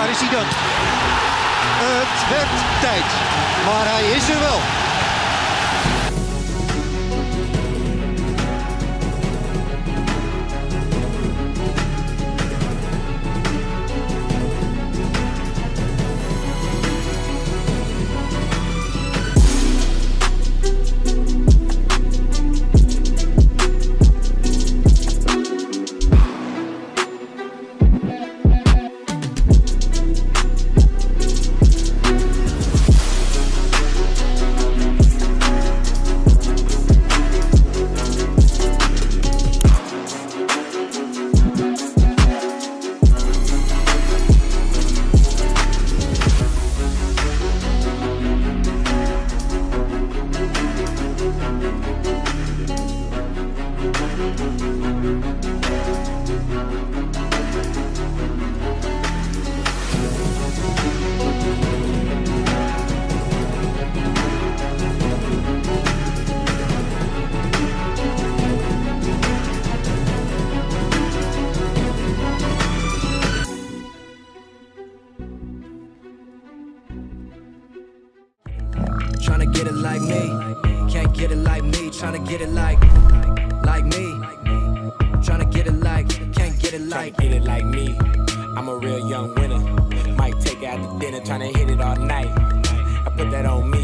Daar is hij dan. Het werd tijd. Maar hij is er wel. Tryna get it like me, can't get it like me. Tryna get it like me. Tryna get it like, can't get it like. Tryna get it like me. I'm a real young winner. Might take it out to dinner, tryna hit it all night. I put that on me.